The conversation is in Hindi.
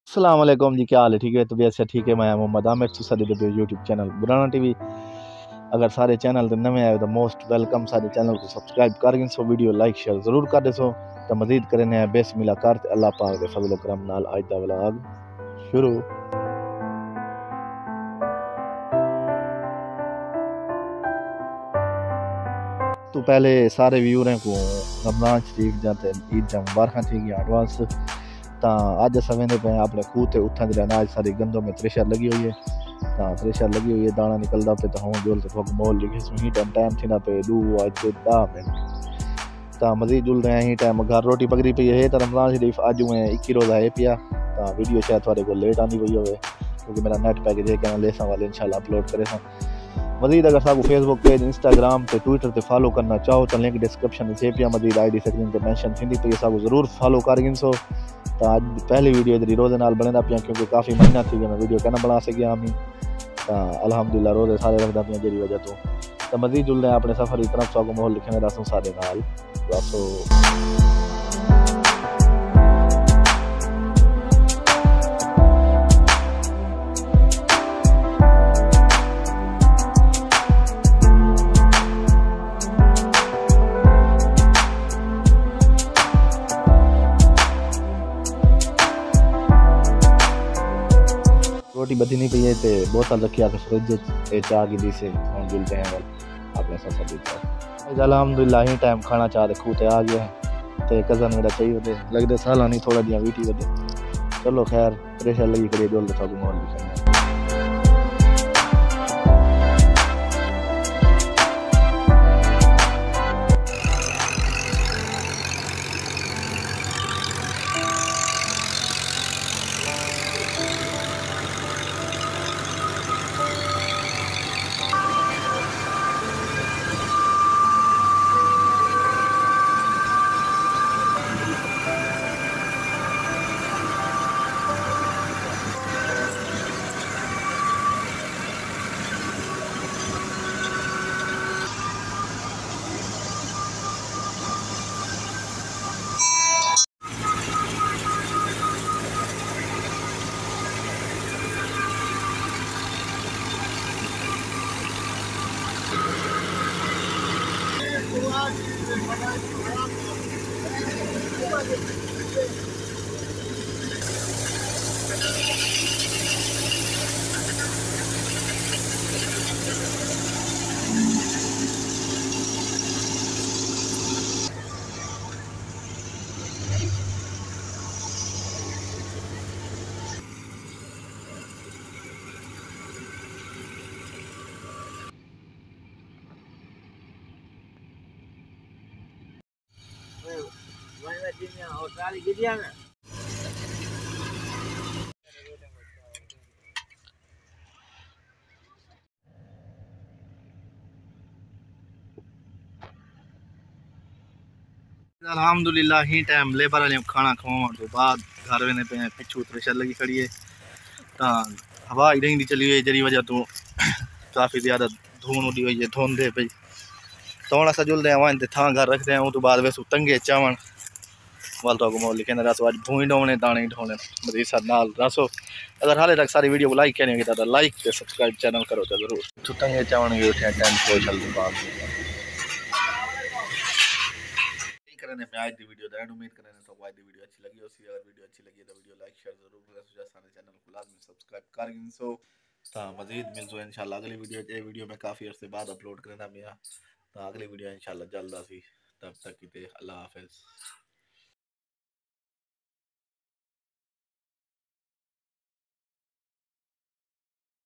अस्सलाम वालेकुम जी, क्या हाल है? ठीक है, तबीयत से ठीक है। मैं मोहम्मद आमिर तुसां दे यूट्यूब चैनल बुराना टीवी। अगर सारे चैनल ते नवे आए तो मोस्ट वेलकम। सारे चैनल को सब्सक्राइब कर गिन सो, वीडियो लाइक शेयर जरूर कर दसो। तो मजीद करने हैं बिस्मिल्लाह करते अल्लाह पाक दे फजल करम नाल आज दा व्लॉग शुरू। तो पहले सारे व्यूअरें को रमजान शरीफ जाते ईद दा मुबारक थी गई एडवांस। तो अज अस वेंदे पे अपने खूह ते उठन दे अनाज सारी गंदों में थ्रेशर लगी हुई है। तो थ्रेशर लगी हुई है, दाना निकलदा पे तो हूँ जोल तो मोल लिखे ही टाइम थी ना पे 2 आज 10 मिनट। तो मजीद जुल रहे हैं टाइम घर रोटी पकड़ी पई है। तो रमजान शरीफ अज में 21 रोज़ा है पिया। तो वीडियो शायद थोड़े को लेट आनी पई हो क्योंकि मेरा नेट पैकेज है कि लेसा वाले इंशाल्लाह अपलोड करे। मजीद अगर साहब फेसबुक पेज इंस्टाग्राम पे ट्विटर पे फॉलो करना चाहो तो लिंक डिस्क्रिप्शन में थे पिया। मजीद आई डी स्क्रीन पे मेंशन थी पई, साहब जरूर फॉलो कर गिन सो। तो आज पहली वीडियो इधर रोज़े नाल बने पिया क्योंकि काफ़ी महीना थी मैं वीडियो कहना बना सकिया हमी। तो अल्हम्दुलिल्लाह रोज़े सारे रखदा पिया जी वजह तो मजीद जुल रहे अपने सफ़र की तरफ सागो माहौल लिखे रसों सारे नाल रसो। रोटी बधी नहीं पई है ते बोतल रखी है फ्रिज चाह की दी से हम जुलते हैं अपने सफर दी। अल्हम्दुलिल्लाह ही टाइम खाना चाह दे खूते आ गया है। तो कज़न मेरा चाहिए थे लगते साल नहीं थोड़ा दिया वीटी बदे। चलो खैर प्रेशर लगी करिए जोल तो मोल भी अल्हम्दुलिल्लाह ही टाइम लेबर वाले खाना खवाने तो बाद घर वेने पे पिछू थ्रेशर लगी खड़ी है। तो हवा ही नहीं चली हुई जरी वजह तो काफ़ी ज़्यादा धून उड़ी हुई है धोंदे पई। थोड़ा सा जुलते हैं वहाँ थां घर रखते हैं तो बाद वैसे तंगे चावण वाल तो मोल लिखे रसो आज भूई ढोने दाने ढोने मजीद साथ नाल रसो। अगर हाले तक सारी वीडियो को लाइक करने तो लाइक ते सब्सक्राइब चैनल करो तो जरूर। तो तंगे चावण के उठे टाइम सोशल बात करने पे आज दी वीडियो दा उम्मीद करने तो आज दी वीडियो अच्छी लगी हो सी। अगर वीडियो अच्छी लगी तो वीडियो लाइक शेयर जरूर करें सो सारे चैनल को लाजमी सब्सक्राइब कर गिन सो। ता मजीद मिलजो इंशाल्लाह अगली वीडियो। ये वीडियो में काफ़ी अरसे बाद अपलोड करना मिया। तो अगली वीडियो इंशाल्लाह जल्द आसी। तब तक की अल्लाह हाफिज़।